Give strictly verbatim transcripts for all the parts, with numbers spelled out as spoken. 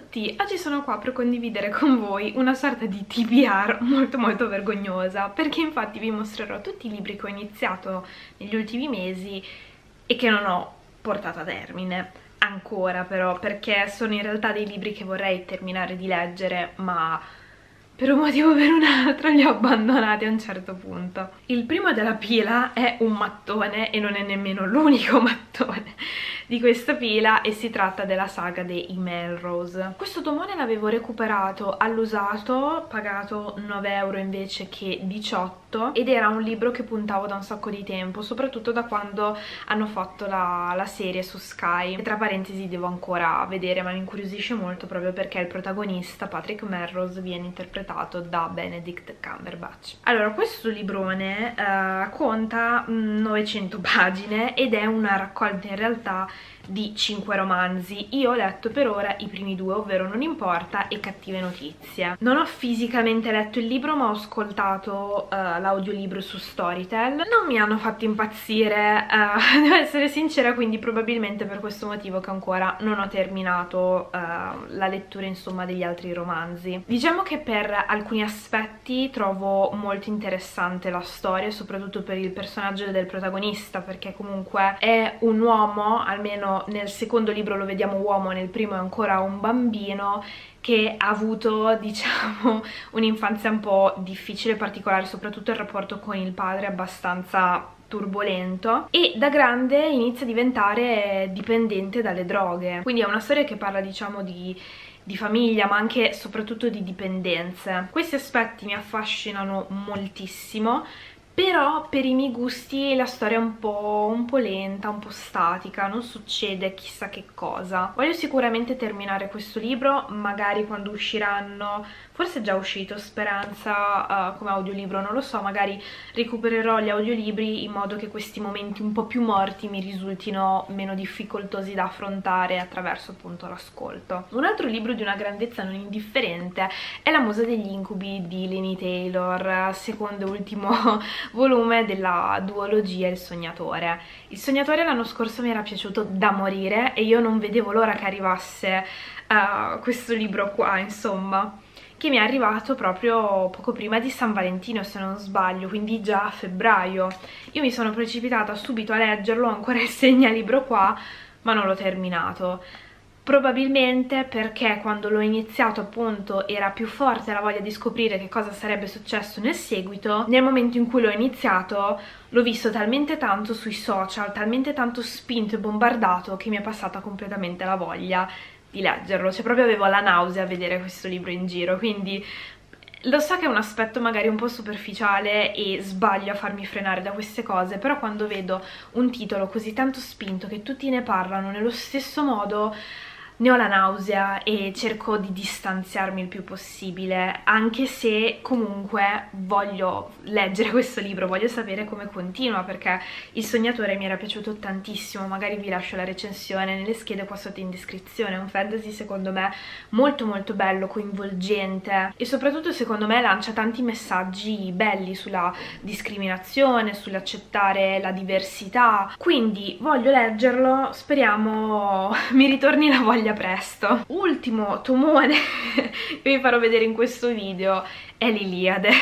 tutti, oggi sono qua per condividere con voi una sorta di T B R molto molto vergognosa, perché infatti vi mostrerò tutti i libri che ho iniziato negli ultimi mesi e che non ho portato a termine ancora, però, perché sono in realtà dei libri che vorrei terminare di leggere, ma per un motivo o per un altro li ho abbandonati a un certo punto. Il primo della pila è un mattone e non è nemmeno l'unico mattone di questa pila, e si tratta della saga dei Melrose. Questo tomone l'avevo recuperato all'usato, pagato nove euro invece che diciotto, ed era un libro che puntavo da un sacco di tempo, soprattutto da quando hanno fatto la, la serie su Sky, e tra parentesi devo ancora vedere, ma mi incuriosisce molto proprio perché il protagonista, Patrick Melrose, viene interpretato da Benedict Cumberbatch. Allora, questo librone eh, conta novecento pagine ed è una raccolta in realtà di cinque romanzi. Io ho letto per ora i primi due, ovvero Non importa e Cattive notizie. Non ho fisicamente letto il libro, ma ho ascoltato uh, l'audiolibro su Storytel. Non mi hanno fatto impazzire, uh, devo essere sincera, quindi probabilmente per questo motivo che ancora non ho terminato uh, la lettura, insomma, degli altri romanzi. Diciamo che per alcuni aspetti trovo molto interessante la storia, soprattutto per il personaggio del protagonista, perché comunque è un uomo, almeno nel secondo libro lo vediamo uomo, nel primo è ancora un bambino, che ha avuto, diciamo, un'infanzia un po' difficile e particolare, soprattutto il rapporto con il padre abbastanza turbolento, e da grande inizia a diventare dipendente dalle droghe. Quindi è una storia che parla, diciamo, di di famiglia, ma anche e soprattutto di dipendenze. Questi aspetti mi affascinano moltissimo, però per i miei gusti la storia è un po', un po' lenta, un po' statica, non succede chissà che cosa. Voglio sicuramente terminare questo libro, magari quando usciranno, forse è già uscito Speranza uh, come audiolibro, non lo so, magari recupererò gli audiolibri in modo che questi momenti un po' più morti mi risultino meno difficoltosi da affrontare attraverso appunto l'ascolto. Un altro libro di una grandezza non indifferente è La musa degli incubi di Laini Taylor, secondo e ultimo volume della duologia Il sognatore. Il sognatore l'anno scorso mi era piaciuto da morire e io non vedevo l'ora che arrivasse uh, questo libro qua, insomma, che mi è arrivato proprio poco prima di San Valentino, se non sbaglio, quindi già a febbraio. Io mi sono precipitata subito a leggerlo, ho ancora il segnalibro qua, ma non l'ho terminato. Probabilmente perché quando l'ho iniziato appunto era più forte la voglia di scoprire che cosa sarebbe successo nel seguito. Nel momento in cui l'ho iniziato l'ho visto talmente tanto sui social, talmente tanto spinto e bombardato, che mi è passata completamente la voglia di leggerlo. Cioè proprio avevo la nausea a vedere questo libro in giro, quindi lo so che è un aspetto magari un po' superficiale e sbaglio a farmi frenare da queste cose, però quando vedo un titolo così tanto spinto, che tutti ne parlano nello stesso modo, ne ho la nausea e cerco di distanziarmi il più possibile, anche se comunque voglio leggere questo libro, voglio sapere come continua, perché Il sognatore mi era piaciuto tantissimo. Magari vi lascio la recensione nelle schede qua sotto in descrizione. È un fantasy secondo me molto molto bello, coinvolgente, e soprattutto secondo me lancia tanti messaggi belli sulla discriminazione, sull'accettare la diversità, quindi voglio leggerlo, speriamo mi ritorni la voglia presto. Ultimo tomone che vi farò vedere in questo video è l'Iliade.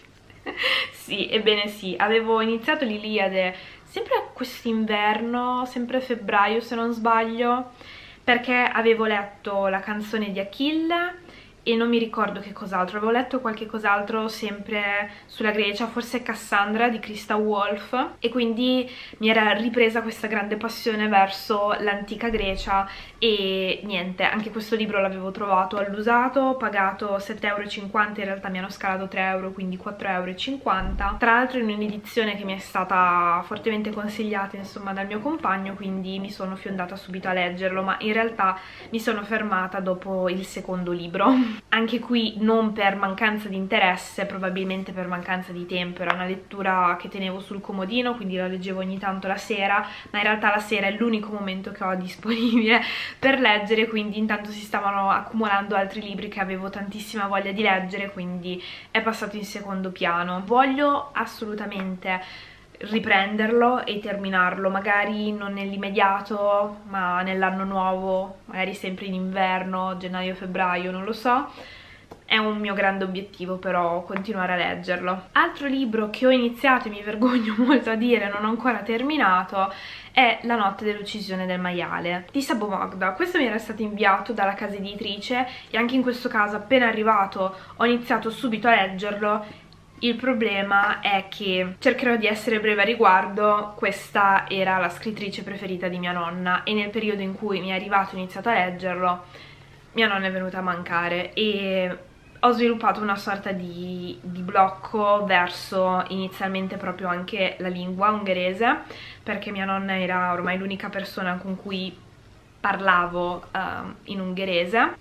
Sì, ebbene sì, avevo iniziato l'Iliade sempre quest'inverno, sempre a febbraio se non sbaglio, perché avevo letto La canzone di Achille e non mi ricordo che cos'altro, avevo letto qualche cos'altro sempre sulla Grecia, forse Cassandra di Christa Wolf, e quindi mi era ripresa questa grande passione verso l'antica Grecia. E niente, anche questo libro l'avevo trovato all'usato, pagato sette euro e cinquanta, in realtà mi hanno scalato tre euro, quindi quattro euro e cinquanta, tra l'altro in un'edizione che mi è stata fortemente consigliata, insomma, dal mio compagno, quindi mi sono fiondata subito a leggerlo, ma in realtà mi sono fermata dopo il secondo libro. Anche qui non per mancanza di interesse, probabilmente per mancanza di tempo. Era una lettura che tenevo sul comodino, quindi la leggevo ogni tanto la sera, ma in realtà la sera è l'unico momento che ho disponibile per leggere, quindi intanto si stavano accumulando altri libri che avevo tantissima voglia di leggere, quindi è passato in secondo piano. Voglio assolutamente riprenderlo e terminarlo, magari non nell'immediato ma nell'anno nuovo, magari sempre in inverno, gennaio-febbraio, non lo so. È un mio grande obiettivo però continuare a leggerlo. Altro libro che ho iniziato e mi vergogno molto a dire non ho ancora terminato è La notte dell'uccisione del maiale di Sabo Mogda. Questo mi era stato inviato dalla casa editrice e anche in questo caso appena arrivato ho iniziato subito a leggerlo. Il problema è che cercherò di essere breve a riguardo. Questa era la scrittrice preferita di mia nonna e nel periodo in cui mi è arrivato e ho iniziato a leggerlo mia nonna è venuta a mancare e ho sviluppato una sorta di, di blocco verso inizialmente proprio anche la lingua ungherese, perché mia nonna era ormai l'unica persona con cui parlavo uh, in ungherese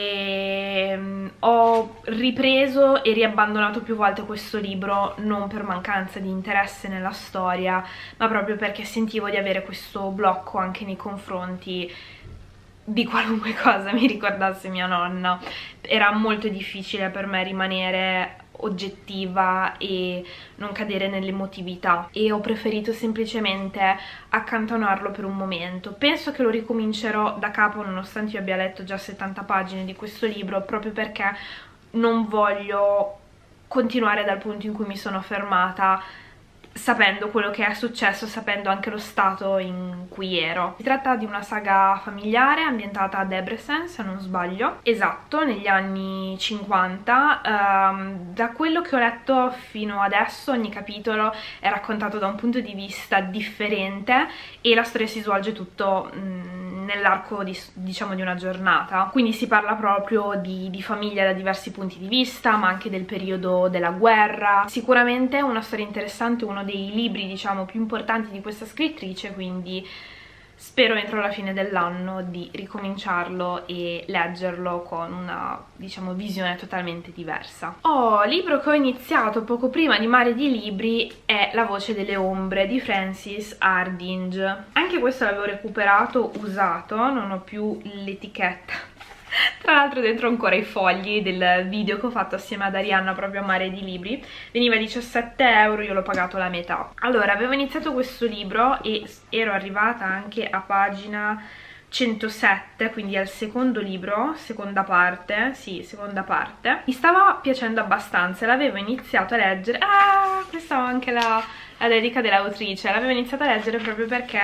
e um, ho ripreso e riabbandonato più volte questo libro non per mancanza di interesse nella storia ma proprio perché sentivo di avere questo blocco anche nei confronti di qualunque cosa mi ricordasse mia nonna. Era molto difficile per me rimanere oggettiva e non cadere nell'emotività e ho preferito semplicemente accantonarlo per un momento. Penso che lo ricomincerò da capo nonostante io abbia letto già settanta pagine di questo libro, proprio perché non voglio continuare dal punto in cui mi sono fermata, sapendo quello che è successo, sapendo anche lo stato in cui ero. Si tratta di una saga familiare ambientata a Debrecen, se non sbaglio, esatto, negli anni cinquanta. Um, da quello che ho letto fino adesso ogni capitolo è raccontato da un punto di vista differente e la storia si svolge tutto mm, nell'arco di, diciamo di una giornata, quindi si parla proprio di, di famiglia da diversi punti di vista, ma anche del periodo della guerra. Sicuramente è una storia interessante, uno dei libri diciamo più importanti di questa scrittrice, quindi spero entro la fine dell'anno di ricominciarlo e leggerlo con una diciamo visione totalmente diversa. Oh, libro che ho iniziato poco prima di Mare di Libri è La voce delle ombre di Frances Hardinge. Anche questo l'avevo recuperato usato, non ho più l'etichetta. Tra l'altro dentro ancora i fogli del video che ho fatto assieme ad Arianna proprio a Mare di Libri. Veniva diciassette euro, io l'ho pagato la metà. Allora, avevo iniziato questo libro e ero arrivata anche a pagina centosette, quindi al secondo libro, seconda parte, sì, seconda parte. Mi stava piacendo abbastanza, l'avevo iniziato a leggere. Ah, questa è anche la, la dedica dell'autrice. L'avevo iniziato a leggere proprio perché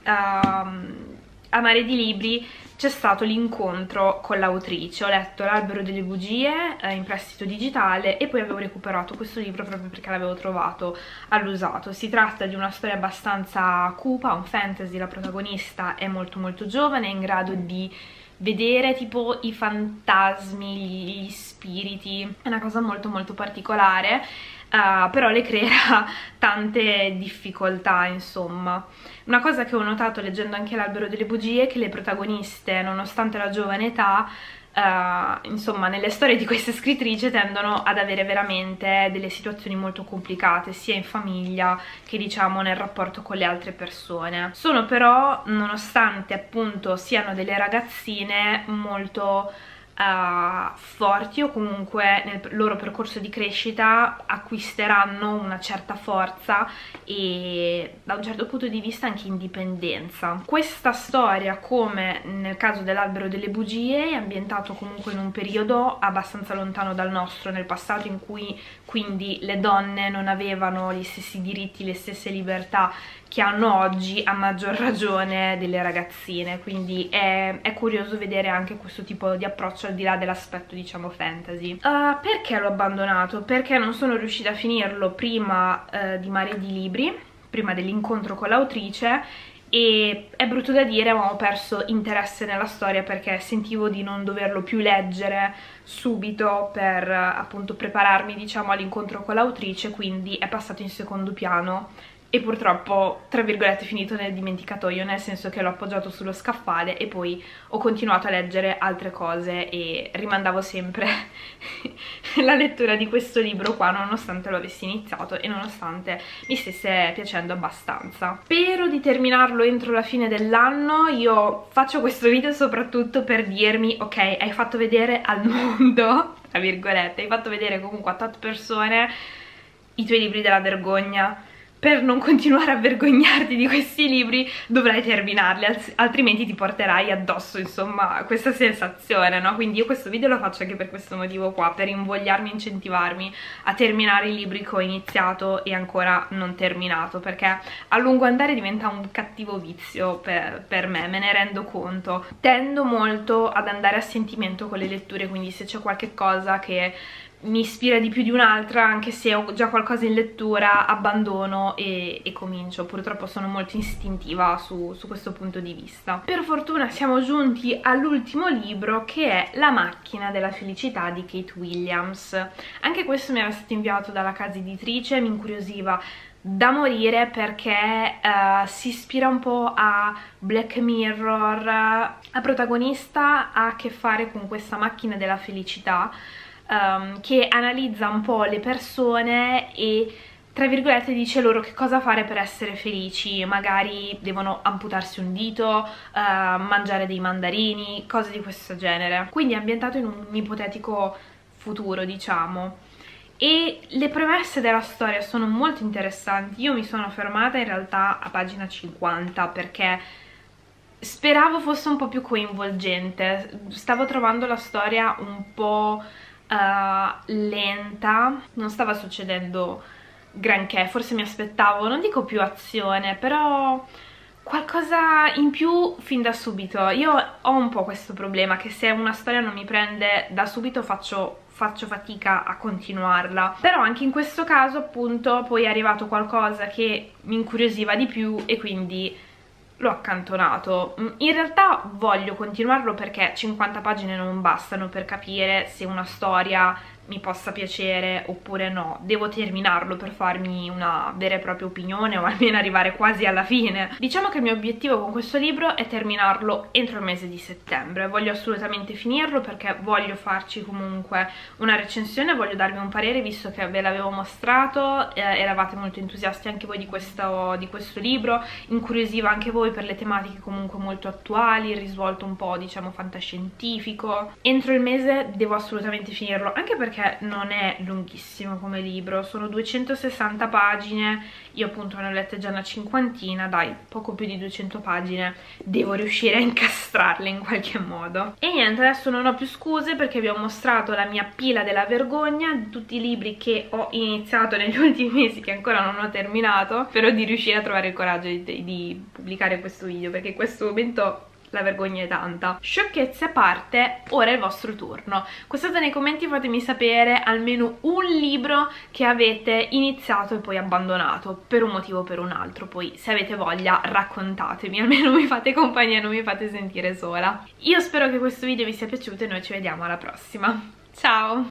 um, a Mare di Libri c'è stato l'incontro con l'autrice. Ho letto L'albero delle bugie eh, in prestito digitale e poi avevo recuperato questo libro proprio perché l'avevo trovato all'usato. Si tratta di una storia abbastanza cupa, un fantasy. La protagonista è molto molto giovane, è in grado di vedere tipo i fantasmi, gli spiriti. È una cosa molto molto particolare. Uh, però le crea tante difficoltà, insomma. Una cosa che ho notato leggendo anche L'albero delle bugie è che le protagoniste, nonostante la giovane età, uh, insomma, nelle storie di queste scrittrici tendono ad avere veramente delle situazioni molto complicate, sia in famiglia che diciamo nel rapporto con le altre persone. Sono però, nonostante appunto siano delle ragazzine, molto Uh, forti, o comunque nel loro percorso di crescita acquisteranno una certa forza e da un certo punto di vista anche indipendenza. Questa storia, come nel caso dell'albero delle bugie, è ambientato comunque in un periodo abbastanza lontano dal nostro, nel passato, in cui quindi le donne non avevano gli stessi diritti, le stesse libertà che hanno oggi, a maggior ragione delle ragazzine, quindi è, è curioso vedere anche questo tipo di approccio al di là dell'aspetto diciamo fantasy. Uh, perché l'ho abbandonato? Perché non sono riuscita a finirlo prima uh, di Mare di Libri, prima dell'incontro con l'autrice, e è brutto da dire ma ho perso interesse nella storia perché sentivo di non doverlo più leggere subito per appunto prepararmi diciamo all'incontro con l'autrice, quindi è passato in secondo piano e purtroppo, tra virgolette, finito nel dimenticatoio, nel senso che l'ho appoggiato sullo scaffale e poi ho continuato a leggere altre cose e rimandavo sempre la lettura di questo libro qua, nonostante lo avessi iniziato e nonostante mi stesse piacendo abbastanza. Spero di terminarlo entro la fine dell'anno. Io faccio questo video soprattutto per dirmi, ok, hai fatto vedere al mondo, tra virgolette, hai fatto vedere comunque a tot persone i tuoi libri della vergogna. per non continuare a vergognarti di questi libri dovrai terminarli, altrimenti ti porterai addosso, insomma, questa sensazione, no? Quindi io questo video lo faccio anche per questo motivo qua, per invogliarmi, incentivarmi a terminare i libri che ho iniziato e ancora non terminato, perché a lungo andare diventa un cattivo vizio per, per me, me ne rendo conto. Tendo molto ad andare a sentimento con le letture, quindi se c'è qualche cosa che mi ispira di più di un'altra, anche se ho già qualcosa in lettura, abbandono e, e comincio. Purtroppo sono molto istintiva su, su questo punto di vista. Per fortuna siamo giunti all'ultimo libro, che è La macchina della felicità di Kate Williams. Anche questo mi era stato inviato dalla casa editrice, mi incuriosiva da morire perché uh, si ispira un po' a Black Mirror. La protagonista ha a che fare con questa macchina della felicità, Um, che analizza un po' le persone e, tra virgolette, dice loro che cosa fare per essere felici. Magari devono amputarsi un dito, uh, mangiare dei mandarini, cose di questo genere. Quindi è ambientato in un ipotetico futuro, diciamo. E le premesse della storia sono molto interessanti. Io mi sono fermata in realtà a pagina cinquanta perché speravo fosse un po' più coinvolgente. Stavo trovando la storia un po' Uh, lenta, non stava succedendo granché, forse mi aspettavo, non dico più azione, però qualcosa in più fin da subito. Io ho un po' questo problema, che se una storia non mi prende da subito faccio, faccio fatica a continuarla, però anche in questo caso appunto poi è arrivato qualcosa che mi incuriosiva di più e quindi l'ho accantonato. In realtà voglio continuarlo perché cinquanta pagine non bastano per capire se una storia mi possa piacere oppure no. Devo terminarlo per farmi una vera e propria opinione, o almeno arrivare quasi alla fine. Diciamo che il mio obiettivo con questo libro è terminarlo entro il mese di settembre. Voglio assolutamente finirlo perché voglio farci comunque una recensione, voglio darvi un parere visto che ve l'avevo mostrato, eh, eravate molto entusiasti anche voi di questo, di questo libro, incuriosiva anche voi per le tematiche comunque molto attuali, il risvolto un po' diciamo fantascientifico. Entro il mese devo assolutamente finirlo, anche perché non è lunghissimo come libro, sono duecentosessanta pagine, io appunto ne ho lette già una cinquantina, dai, poco più di duecento pagine, devo riuscire a incastrarle in qualche modo. E niente, adesso non ho più scuse perché vi ho mostrato la mia pila della vergogna di tutti i libri che ho iniziato negli ultimi mesi che ancora non ho terminato. Spero di riuscire a trovare il coraggio di, di pubblicare questo video, perché in questo momento la vergogna è tanta. Sciocchezze a parte, ora è il vostro turno. Qui sotto nei commenti fatemi sapere almeno un libro che avete iniziato e poi abbandonato per un motivo o per un altro. Poi se avete voglia raccontatemi, almeno mi fate compagnia e non mi fate sentire sola. Io spero che questo video vi sia piaciuto e noi ci vediamo alla prossima. Ciao!